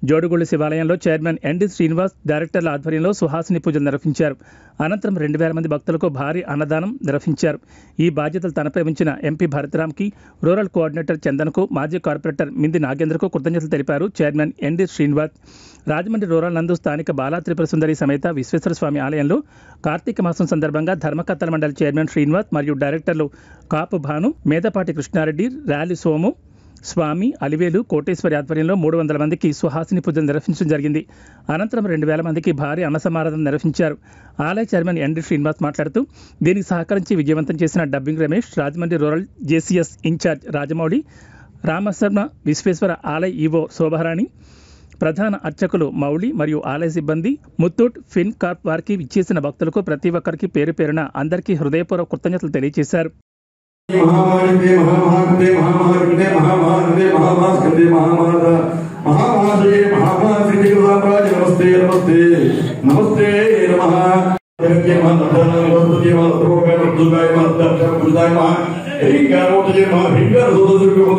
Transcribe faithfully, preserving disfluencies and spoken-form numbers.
జోడుగొళ్ళు శివాలయంలో chairman ND Srinivas డైరెక్టర్ల ఆధ్వర్యంలో సుహాసిని పూజలు నిర్వహించారు. అనంతరం రెండు వేల మంది భక్తులకు భారీ అన్నదానం నిర్వహించారు. ఈ బాధ్యతలు తనపై ఉంచిన ఎంపీ భరతరామ్కి, రూరల్ కోఆర్డినేటర్ చందన్కు, మాజీ కార్పొరేటర్ మింది నాగేంద్రకు కృతజ్ఞతలు తెలిపారు chairman ND Srinivas. Rajahmundry rural నందు స్థానిక బాలా త్రిపుర సుందరి సమేత విశ్వేశ్వర స్వామి ఆలయంలో కార్తీక మాసం సందర్భంగా ధర్మకర్తల మండలి చైర్మన్ శ్రీనివాస్ మరియు డైరెక్టర్లు కాపు భాను, మేదపాటి కృష్ణారెడ్డి, ర్యాలీ సోము, స్వామి, అలివేలు, కోటేశ్వరి ఆధ్వర్యంలో మూడు వందల మందికి సుహాసిని పూజలు నిర్వహించడం జరిగింది. అనంతరం రెండు వేల మందికి భారీ అన్నసమారాధన నిర్వహించారు. ఆలయ చైర్మన్ ఎన్డి శ్రీనివాస్ మాట్లాడుతూ దీనికి సహకరించి విజయవంతం చేసిన dubbing Ramesh, Rajahmundry rural JCS incharge Rajamouli, Ramasharma, Visweswara ఆలయ ఈవో శోభారాణి, ప్రధాన అర్చకులు మౌళి మరియు ఆలయ సిబ్బంది, ముత్తూట్ ఫిన్ కార్ప్ వారికి ఇచ్చేసిన భక్తులకు ప్రతి ఒక్కరికి పేరు పేరున అందరికీ హృదయపూర్వక కృతజ్ఞతలు తెలియజేశారు. महामानंदे महामानंदे महामानंदे महामानंदे महामानंदे महामानंदे महामानंदे महामानंदे गुरुराज नमस्ते नमस्ते नमस्ते नमः के मंत्र नमस्ते मंत्र को मैं दुर्गाय मंत्र गुरुदाय महा एक गारों के महा हिंगर